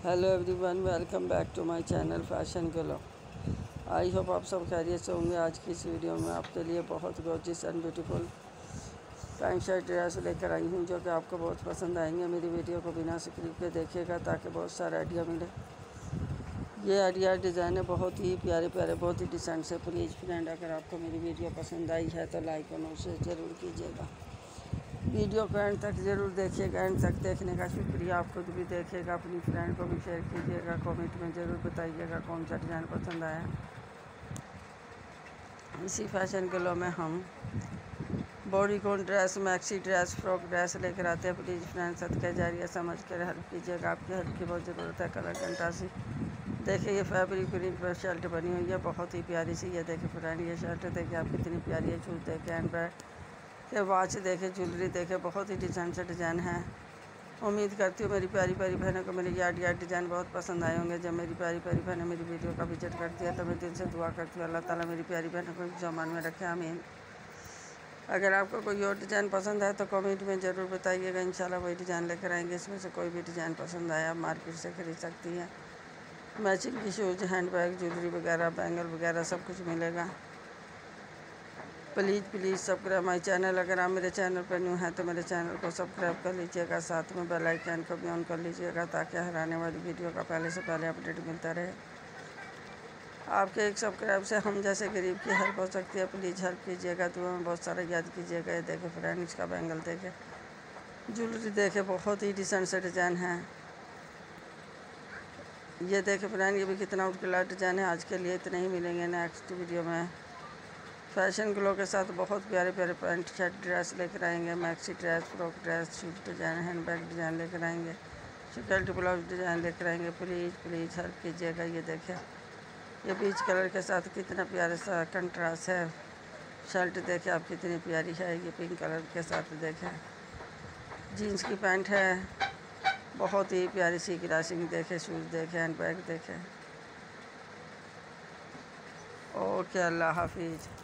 Hello everyone, welcome back to my channel fashion glow. I hope आप सब खैरियत से होंगे। आज की इस वीडियो में आपके लिए बहुत gorgeous and beautiful pant shirt dress लेकर आई हूँ, जो कि आपको बहुत पसंद आएंगे। मेरी वीडियो को बिना स्किप के देखिएगा ताकि बहुत सारा आइडिया मिले। ये आइडिया डिज़ाइन है बहुत ही प्यारे प्यारे, बहुत ही डिसेंट से। प्लीज़ फ्रेंड, अगर आपको मेरी वीडियो पसंद आई है तो लाइक और शेयर ज़रूर कीजिएगा। वीडियो को एंड तक ज़रूर देखिएगा। एंड तक देखने का शुक्रिया। आप खुद भी देखिएगा, अपनी फ्रेंड को भी शेयर कीजिएगा। कमेंट में ज़रूर बताइएगा कौन सा डिज़ाइन पसंद आया। इसी फैशन ग्लो में हम bodycon dress, maxi dress, frock dress लेकर आते हैं। प्लीज़ फ्रेंड, सदका जारिया समझ कर हेल्प कीजिएगा। आपकी हेल्प की बहुत ज़रूरत है। कलर कंट्रास्ट देखिए, ये फैब्रिक प्रिंट पर शर्ट बनी हुई है, बहुत ही प्यारी सी। ये देखिए फ्रेंड, ये शर्ट देखिए आप कितनी प्यारी है। शूज़ देखे, हैंड बैग के, वॉच देखे, ज्वेलरी देखे, बहुत ही डिज़ाइन से डिज़ाइन है। उम्मीद करती हूँ मेरी प्यारी प्यारी बहनों को मेरी याद डिज़ाइन बहुत पसंद आए होंगे। जब मेरी प्यारी प्यारी बहनें मेरी वीडियो का विजिट करती है तो मैं दिल से दुआ करती हूँ अल्लाह ताला मेरी प्यारी बहनों को जमान में रखे, आमीन। अगर आपको कोई और डिज़ाइन पसंद है तो कमेंट में ज़रूर बताइएगा। इंशाल्लाह वही डिज़ाइन लेकर आएंगे। इसमें से कोई भी डिज़ाइन पसंद आया आप मार्केट से ख़रीद सकती हैं। मैचिंग की शूज़, हैंड बैग, ज्वेलरी वगैरह, बैंगल वगैरह सब कुछ मिलेगा। Please subscribe my channel. अगर आप मेरे चैनल पर न्यू हैं तो मेरे चैनल को सब्सक्राइब कर लीजिएगा। साथ में बेल आइकन को भी ऑन कर लीजिएगा ताकि हर आने वाली वीडियो का पहले से पहले अपडेट मिलता रहे। आपके एक सब्सक्राइब से हम जैसे गरीब की हेल्प हो सकती है। प्लीज़ हेल्प कीजिएगा, दुआ में बहुत सारा याद कीजिएगा। ये देखे फ्रेंड, इसका बैंगल देखे, ज्वेलरी देखे, बहुत ही डिसेंट से डिज़ाइन है। ये देखे फ्रेंड, ये भी कितना आउटक्लास डिज़ाइन है। आज के लिए इतने ही, मिलेंगे नेक्स्ट वीडियो में फैशन ग्लो के साथ। बहुत प्यारे प्यारे पैंट शर्ट ड्रेस लेकर आएंगे। Maxi dress, frock dress, suit design, hand bag design लेकर आएंगे। शर्ट ब्लाउज डिज़ाइन लेकर आएंगे। प्लीज़ हेल्प कीजिएगा। ये देखें, ये पीच कलर के साथ कितना प्यारा सा कंट्रास्ट है। शर्ट देखें आप कितनी प्यारी है। ये पिंक कलर के साथ देखें, जीन्स की पैंट है, बहुत ही प्यारी सी ग्लासिंग देखें। शूज़ देखें, हैंड बैग देखें। ओके, अल्लाह हाफिज़।